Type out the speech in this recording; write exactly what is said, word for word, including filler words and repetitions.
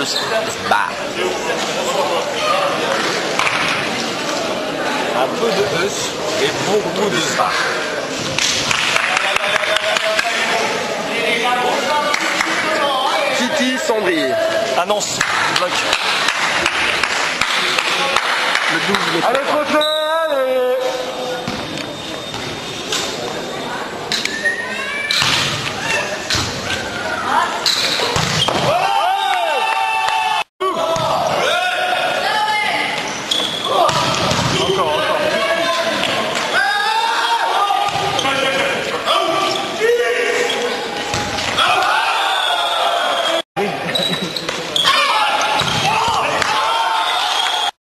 Rose, bah. Un peu de us et beaucoup de ça. Titi Sandry. Annonce. Bloc. Le double. Allez, photo.